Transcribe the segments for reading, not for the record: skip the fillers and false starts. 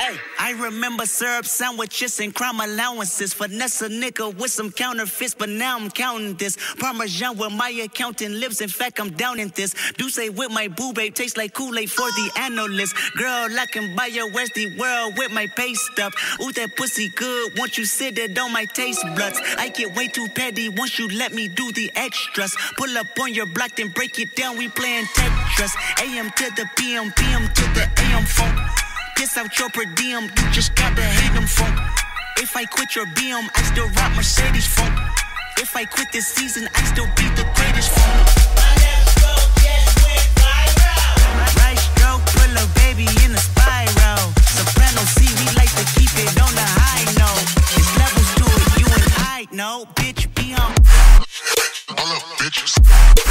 I remember syrup sandwiches and crime allowances. Finesse a nigga with some counterfeits, but now I'm counting this. Parmesan where my accountant lives, in fact I'm down in this. Do say with my boo babe, tastes like Kool-Aid for the analyst. Girl, I can buy your Westie world with my pay stub. Ooh, that pussy good, once you sit it on my taste buds. I get way too petty once you let me do the extras. Pull up on your block, then break it down, we playing Tetris. AM to the PM, PM to the AM funk. Piss out your per diem, you just gotta hate them funk. If I quit your BM, I still rock Mercedes funk. If I quit this season, I still be the greatest funk. My left stroke just went viral. Right stroke, put a baby in a spiral. Soprano C, we like to keep it on the high note. It's levels to it, you and I know. Bitch, be on. All up, bitches.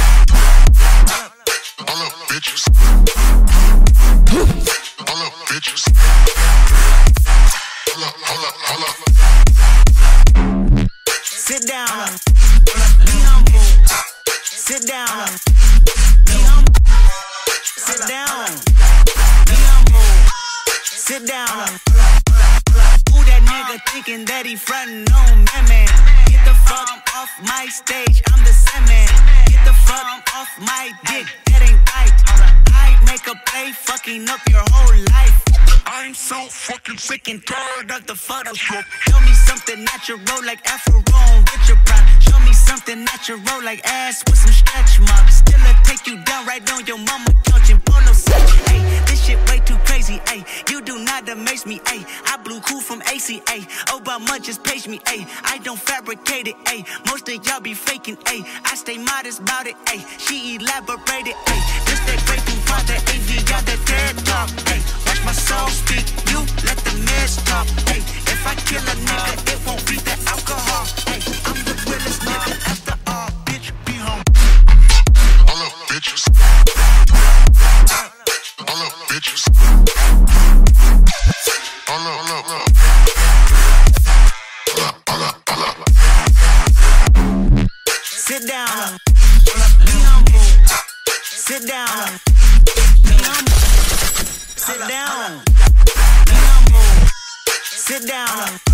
All up, bitches. All up, bitches. Hold up. Sit down. Be humble. Sit down. Be humble. Sit down. Be humble. Sit down. Who that nigga thinking that he frontin' on man? Get the fuck off my stage, I'm the Sandman. Get the fuck off my dick, that ain't right. I make a play, fucking up your whole life. I'm so fucking sick and tired of the Photoshop. Show me something natural like Afro with your pride. Show me something natural like ass with some stretch marks. Still take you down right on your mama couch in polo set. Hey, this shit way too crazy. Hey, you do not amaze me. Hey, I blew cool from ACA. Obama just page me. Hey, I don't fabricate it. Hey, most of y'all be faking. Hey, I stay modest about it. Hey, she elaborated. Hey, this that great thing part that AV got that TED talk. Hey, watch my soul speak. You let the meds talk. Hey, if I kill a nigga, it won't be the alcohol. Hey, I'm the realest nigga after all. Bitch, be home. All up, bitches. All up, bitches. All up. Sit down. Be humble. Sit down. Be humble. Sit down. Be humble. Sit down.